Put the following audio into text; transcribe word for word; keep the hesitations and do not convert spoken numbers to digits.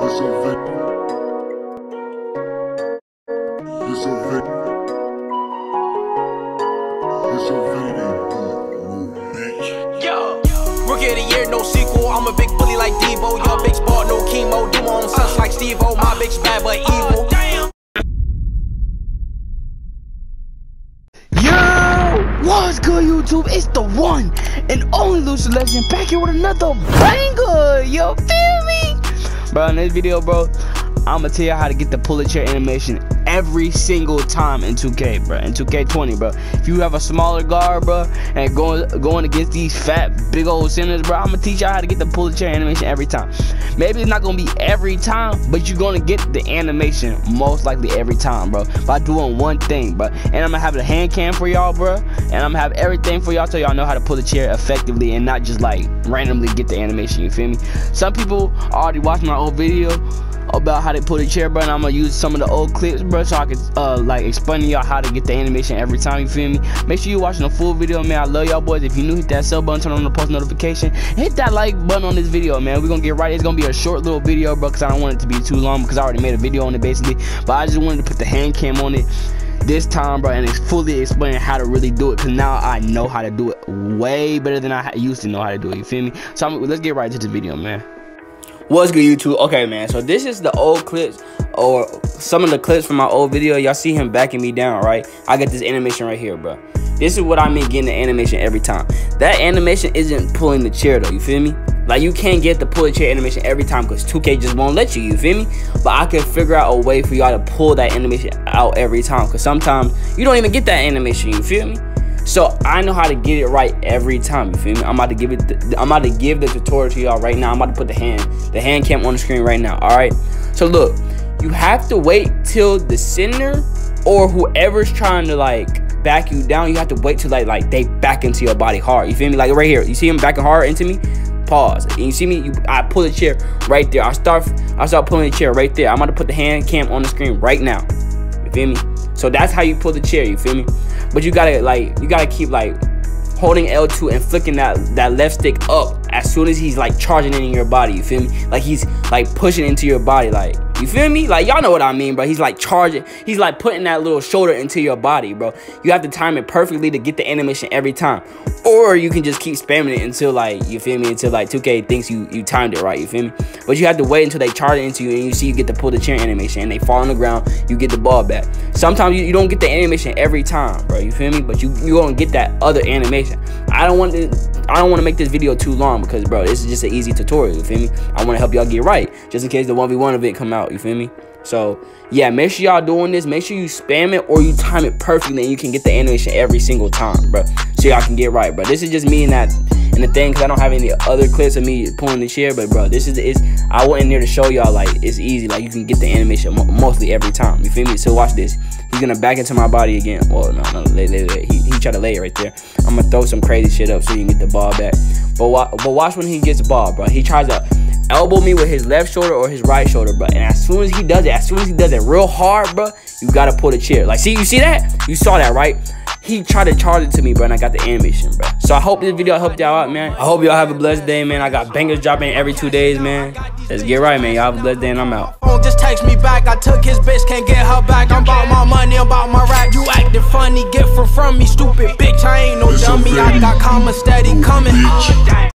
It's a vic. It's a vic. It's a video. Yo, rookie of the year, no sequel. I'm a big bully like Debo. Your bitch bought no chemo. Do my own stunts like Steve-O. My bitch bad but evil. Yo, what's good, YouTube? It's the one and only Lucious Legend back here with another banger. You feel me? Bro, in this video, bro, I'ma tell you how to get the pull a chair animation every single time in two K, bro. In two K twenty, bro. If you have a smaller guard, bro, and going going against these fat, big old centers, bro, I'ma teach y'all how to get the pull a chair animation every time. Maybe it's not gonna be every time, but you're gonna get the animation most likely every time, bro, by doing one thing, bro. And I'm gonna have the hand cam for y'all, bro, and I'm gonna have everything for y'all so y'all know how to pull the chair effectively and not just like randomly get the animation. You feel me? Some people already watched my old video about how to pull the chair, bro, and I'm gonna use some of the old clips, bro, so I can uh like explain to y'all how to get the animation every time. You feel me? Make sure you're watching the full video, man. I love y'all boys. If you're new, hit that sub button, turn on the post notification, hit that like button on this video, man. We're gonna get right. It's gonna be a short little video, bro, because I don't want it to be too long because I already made a video on it basically, but I just wanted to put the hand cam on it this time, bro, and it's fully explaining how to really do it, because now I know how to do it way better than I used to know how to do it. You feel me? So I'm, let's get right into the video, man. What's good, YouTube? Okay, man, so this is the old clips, or some of the clips from my old video. Y'all see him backing me down, right? I got this animation right here, bro. This is what I mean getting the animation every time. That animation isn't pulling the chair, though. You feel me? Like, you can't get the pull the chair animation every time because two K just won't let you. You feel me? But I can figure out a way for y'all to pull that animation out every time, because sometimes you don't even get that animation. You feel me? So I know how to get it right every time. You feel me? I'm about to give it. The, I'm about to give the tutorial to y'all right now. I'm about to put the hand, the hand cam on the screen right now. All right. So look, you have to wait till the center or whoever's trying to like back you down. You have to wait till like like they back into your body hard. You feel me? Like right here. You see him backing hard into me. Pause. And you see me? You, I pull the chair right there. I start. I start pulling the chair right there. I'm about to put the hand cam on the screen right now. You feel me? So that's how you pull the chair. You feel me? But you gotta like you gotta keep like holding L two and flicking that that left stick up as soon as he's like charging in your body. You feel me? Like he's like pushing into your body. Like, you feel me? Like, y'all know what I mean, bro. He's like charging. He's like putting that little shoulder into your body, bro. You have to time it perfectly to get the animation every time. Or you can just keep spamming it until like, you feel me, until like two K thinks you you timed it right. You feel me? But you have to wait until they charge it into you and you see you get to pull the chair animation and they fall on the ground. You get the ball back. Sometimes you, you don't get the animation every time, bro. You feel me? But you you gonna get that other animation. I don't want to. I don't want to make this video too long because, bro, this is just an easy tutorial. You feel me? I want to help y'all get right, just in case the one v one of it come out. You feel me? So yeah, make sure y'all doing this. Make sure you spam it or you time it perfectly, and you can get the animation every single time, bro. So y'all can get right, bro. This is just me and that and the thing, because I don't have any other clips of me pulling the chair. But bro, this is is I went in there to show y'all like it's easy. Like you can get the animation mo mostly every time. You feel me? So watch this. He's gonna back into my body again. Well, no, no, lay, lay, lay. He, he tried to lay it right there. I'm gonna throw some crazy shit up so you can get the ball back. But, wa but watch when he gets the ball, bro. He tries to elbow me with his left shoulder or his right shoulder, bro. And as soon as he does it, as soon as he does it real hard, bro, you gotta pull the chair. Like, see, you see that? You saw that, right? He tried to charge it to me, bro, and I got the animation, bro. So I hope this video helped y'all out, man. I hope y'all have a blessed day, man. I got bangers dropping every two days, man. Let's get right, man. Y'all have a blessed day, and I'm out. Just text me back. I took his bitch, can't get her back. I'm about my money, I'm about my rack. You acting funny, get from from me, stupid bitch. I ain't no dummy. I got comma steady coming.